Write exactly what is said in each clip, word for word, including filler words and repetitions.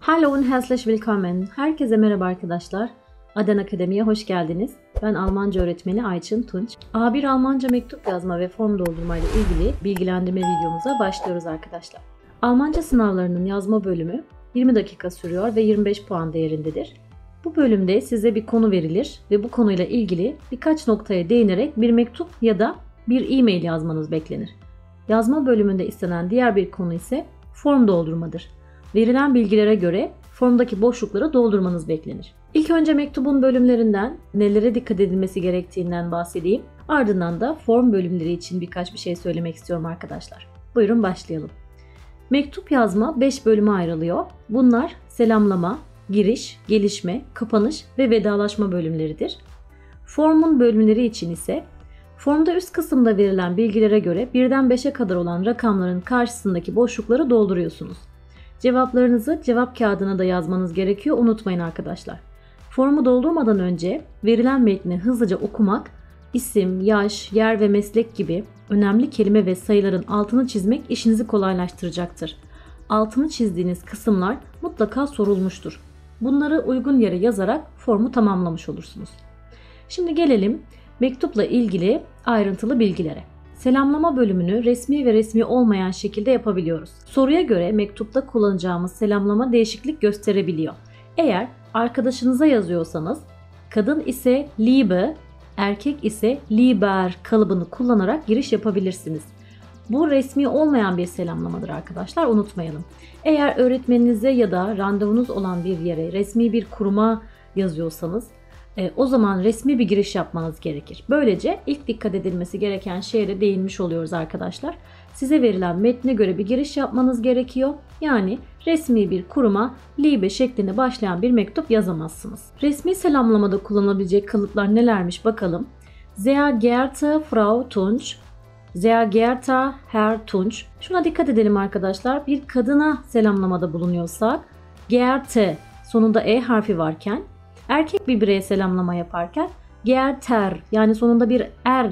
Hallo und herzlich willkommen. Herkese merhaba arkadaşlar. Aden Akademi'ye hoş geldiniz. Ben Almanca öğretmeni Ayçın Tunç. A bir Almanca mektup yazma ve form doldurma ile ilgili bilgilendirme videomuza başlıyoruz arkadaşlar. Almanca sınavlarının yazma bölümü yirmi dakika sürüyor ve yirmi beş puan değerindedir. Bu bölümde size bir konu verilir ve bu konuyla ilgili birkaç noktaya değinerek bir mektup ya da bir e-mail yazmanız beklenir. Yazma bölümünde istenen diğer bir konu ise form doldurmadır. Verilen bilgilere göre formdaki boşlukları doldurmanız beklenir. İlk önce mektubun bölümlerinden, nelere dikkat edilmesi gerektiğinden bahsedeyim. Ardından da form bölümleri için birkaç bir şey söylemek istiyorum arkadaşlar. Buyurun başlayalım. Mektup yazma beş bölüme ayrılıyor. Bunlar selamlama, giriş, gelişme, kapanış ve vedalaşma bölümleridir. Formun bölümleri için ise formda üst kısımda verilen bilgilere göre birden beşe kadar olan rakamların karşısındaki boşlukları dolduruyorsunuz. Cevaplarınızı cevap kağıdına da yazmanız gerekiyor, unutmayın arkadaşlar. Formu doldurmadan önce verilen metni hızlıca okumak, isim, yaş, yer ve meslek gibi önemli kelime ve sayıların altını çizmek işinizi kolaylaştıracaktır. Altını çizdiğiniz kısımlar mutlaka sorulmuştur. Bunları uygun yere yazarak formu tamamlamış olursunuz. Şimdi gelelim mektupla ilgili ayrıntılı bilgilere. Selamlama bölümünü resmi ve resmi olmayan şekilde yapabiliyoruz. Soruya göre mektupta kullanacağımız selamlama değişiklik gösterebiliyor. Eğer arkadaşınıza yazıyorsanız kadın ise liebe, erkek ise lieber kalıbını kullanarak giriş yapabilirsiniz. Bu resmi olmayan bir selamlamadır arkadaşlar, unutmayalım. Eğer öğretmeninize ya da randevunuz olan bir yere, resmi bir kuruma yazıyorsanız E, o zaman resmi bir giriş yapmanız gerekir. Böylece ilk dikkat edilmesi gereken şeye de değinmiş oluyoruz arkadaşlar. Size verilen metne göre bir giriş yapmanız gerekiyor. Yani resmi bir kuruma liebe şeklinde başlayan bir mektup yazamazsınız. Resmi selamlamada kullanabilecek kalıplar nelermiş bakalım. Sehr geehrte Frau Tunç, Sehr geehrter Herr Tunç. Şuna dikkat edelim arkadaşlar. Bir kadına selamlamada bulunuyorsak geehrte sonunda e harfi varken, erkek bir bireye selamlama yaparken geehrter yani sonunda bir er,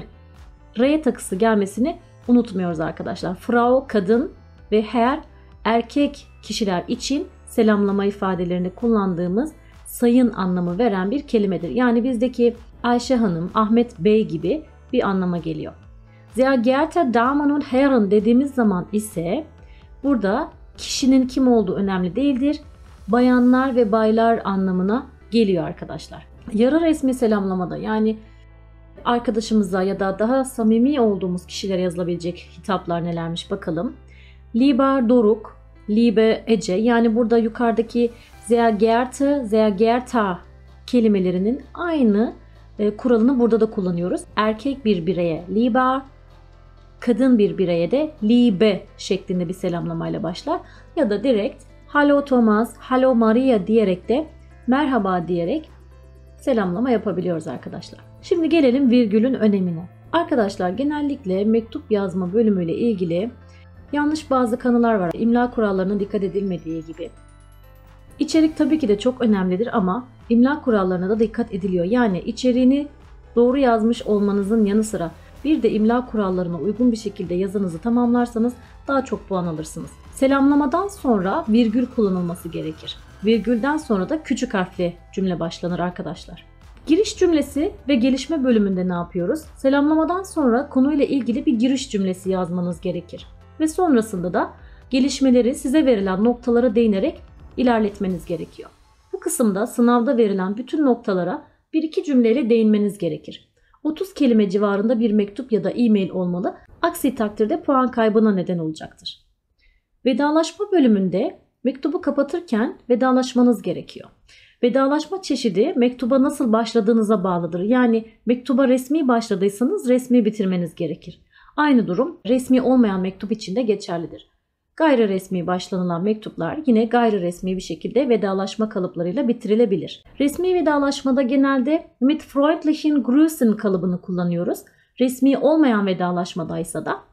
r takısı gelmesini unutmuyoruz arkadaşlar. Frau kadın ve Herr erkek kişiler için selamlama ifadelerini kullandığımız sayın anlamı veren bir kelimedir. Yani bizdeki Ayşe Hanım, Ahmet Bey gibi bir anlama geliyor. Sehr geehrte Damen und Herren dediğimiz zaman ise burada kişinin kim olduğu önemli değildir. Bayanlar ve baylar anlamına geliyor arkadaşlar. Yarı resmi selamlamada yani arkadaşımıza ya da daha samimi olduğumuz kişilere yazılabilecek hitaplar nelermiş bakalım. Lieber Doruk, Liebe Ece, yani burada yukarıdaki sehr geehrte, sehr geehrter kelimelerinin aynı e, kuralını burada da kullanıyoruz. Erkek bir bireye lieber, kadın bir bireye de liebe şeklinde bir selamlamayla başlar. Ya da direkt Hallo Thomas, Hallo Maria diyerek de merhaba diyerek selamlama yapabiliyoruz arkadaşlar. Şimdi gelelim virgülün önemine. Arkadaşlar genellikle mektup yazma bölümüyle ilgili yanlış bazı kanılar var. İmla kurallarına dikkat edilmediği gibi. İçerik tabii ki de çok önemlidir ama imla kurallarına da dikkat ediliyor. Yani içeriğini doğru yazmış olmanızın yanı sıra bir de imla kurallarına uygun bir şekilde yazınızı tamamlarsanız daha çok puan alırsınız. Selamlamadan sonra virgül kullanılması gerekir. Virgülden sonra da küçük harfli cümle başlanır arkadaşlar. Giriş cümlesi ve gelişme bölümünde ne yapıyoruz? Selamlamadan sonra konuyla ilgili bir giriş cümlesi yazmanız gerekir. Ve sonrasında da gelişmeleri size verilen noktalara değinerek ilerletmeniz gerekiyor. Bu kısımda sınavda verilen bütün noktalara bir iki cümleyle değinmeniz gerekir. otuz kelime civarında bir mektup ya da e-mail olmalı. Aksi takdirde puan kaybına neden olacaktır. Vedalaşma bölümünde mektubu kapatırken vedalaşmanız gerekiyor. Vedalaşma çeşidi mektuba nasıl başladığınıza bağlıdır. Yani mektuba resmi başladıysanız resmi bitirmeniz gerekir. Aynı durum resmi olmayan mektup için de geçerlidir. Gayri resmi başlanılan mektuplar yine gayri resmi bir şekilde vedalaşma kalıplarıyla bitirilebilir. Resmi vedalaşmada genelde mit freundlichen Grüßen kalıbını kullanıyoruz. Resmi olmayan vedalaşmadaysa da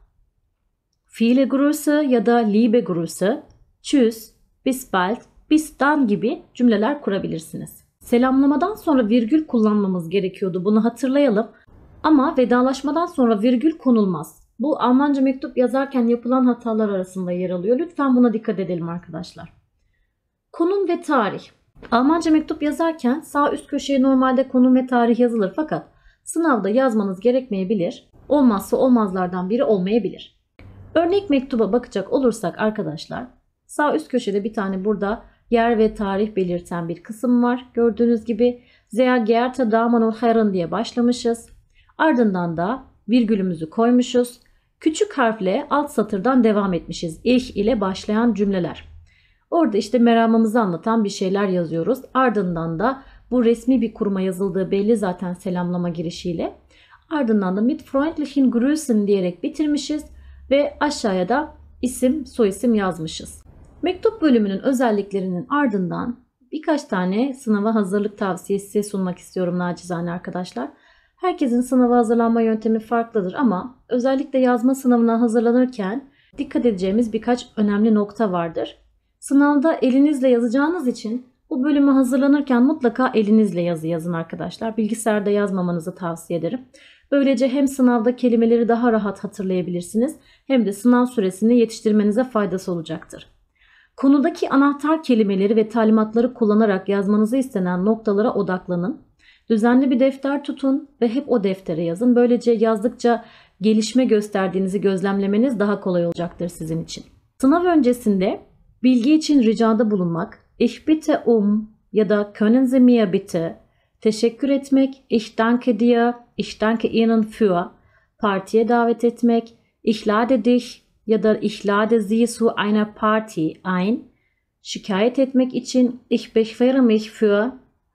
viele Grüße ya da liebe Grüße, tschüss, bis bald, bis dann gibi cümleler kurabilirsiniz. Selamlamadan sonra virgül kullanmamız gerekiyordu. Bunu hatırlayalım. Ama vedalaşmadan sonra virgül konulmaz. Bu Almanca mektup yazarken yapılan hatalar arasında yer alıyor. Lütfen buna dikkat edelim arkadaşlar. Konum ve tarih. Almanca mektup yazarken sağ üst köşeye normalde konum ve tarih yazılır fakat sınavda yazmanız gerekmeyebilir. Olmazsa olmazlardan biri olmayabilir. Örnek mektuba bakacak olursak arkadaşlar, sağ üst köşede bir tane burada yer ve tarih belirten bir kısım var. Gördüğünüz gibi Sehr geehrte Damen und Herren diye başlamışız. Ardından da virgülümüzü koymuşuz. Küçük harfle alt satırdan devam etmişiz. Ich ile başlayan cümleler. Orada işte meramımızı anlatan bir şeyler yazıyoruz. Ardından da bu resmi bir kuruma yazıldığı belli zaten selamlama girişiyle. Ardından da mit freundlichen Grüßen diyerek bitirmişiz ve aşağıya da isim, soyisim yazmışız. Mektup bölümünün özelliklerinin ardından birkaç tane sınava hazırlık tavsiyesi sunmak istiyorum nacizane arkadaşlar. Herkesin sınava hazırlanma yöntemi farklıdır ama özellikle yazma sınavına hazırlanırken dikkat edeceğimiz birkaç önemli nokta vardır. Sınavda elinizle yazacağınız için bu bölüme hazırlanırken mutlaka elinizle yazı yazın arkadaşlar. Bilgisayarda yazmamanızı tavsiye ederim. Böylece hem sınavda kelimeleri daha rahat hatırlayabilirsiniz hem de sınav süresini yetiştirmenize faydası olacaktır. Konudaki anahtar kelimeleri ve talimatları kullanarak yazmanızı istenen noktalara odaklanın. Düzenli bir defter tutun ve hep o deftere yazın. Böylece yazdıkça gelişme gösterdiğinizi gözlemlemeniz daha kolay olacaktır sizin için. Sınav öncesinde bilgi için ricada bulunmak, ich bitte um ya da können Sie mir bitte, teşekkür etmek, ich danke dir, ich danke Ihnen für, partiye davet etmek, ich lade dich ya da ich lade Sie zu einer Party ein, şikayet etmek için ich beschwere mich für,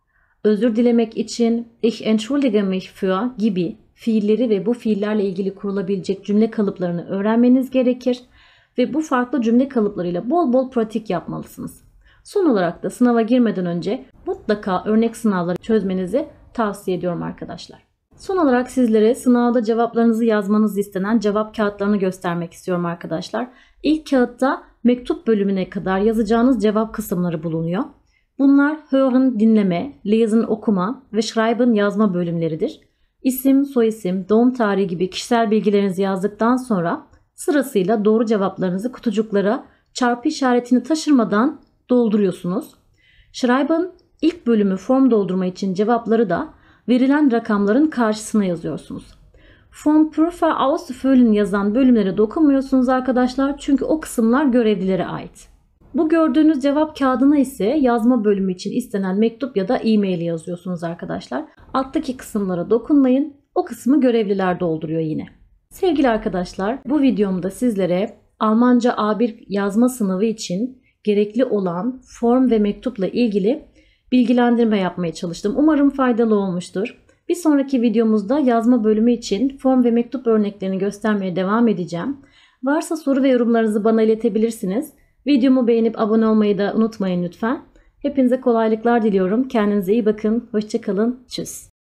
özür dilemek için ich entschuldige mich für gibi fiilleri ve bu fiillerle ilgili kurulabilecek cümle kalıplarını öğrenmeniz gerekir ve bu farklı cümle kalıplarıyla bol bol pratik yapmalısınız. Son olarak da sınava girmeden önce mutlaka örnek sınavları çözmenizi tavsiye ediyorum arkadaşlar. Son olarak sizlere sınavda cevaplarınızı yazmanız istenen cevap kağıtlarını göstermek istiyorum arkadaşlar. İlk kağıtta mektup bölümüne kadar yazacağınız cevap kısımları bulunuyor. Bunlar hören dinleme, lesen okuma ve schreiben yazma bölümleridir. İsim, soyisim, doğum tarihi gibi kişisel bilgilerinizi yazdıktan sonra sırasıyla doğru cevaplarınızı kutucuklara çarpı işaretini taşırmadan dolduruyorsunuz. Schreiben ilk bölümü form doldurma için cevapları da verilen rakamların karşısına yazıyorsunuz. Form Prüfer ausfüllen yazan bölümlere dokunmuyorsunuz arkadaşlar çünkü o kısımlar görevlilere ait. Bu gördüğünüz cevap kağıdına ise yazma bölümü için istenen mektup ya da e-mail yazıyorsunuz arkadaşlar. Alttaki kısımlara dokunmayın. O kısmı görevliler dolduruyor yine. Sevgili arkadaşlar, bu videomda sizlere Almanca A bir yazma sınavı için gerekli olan form ve mektupla ilgili bilgilendirme yapmaya çalıştım. Umarım faydalı olmuştur. Bir sonraki videomuzda yazma bölümü için form ve mektup örneklerini göstermeye devam edeceğim. Varsa soru ve yorumlarınızı bana iletebilirsiniz. Videomu beğenip abone olmayı da unutmayın lütfen. Hepinize kolaylıklar diliyorum. Kendinize iyi bakın. Hoşça kalın. Tschüss.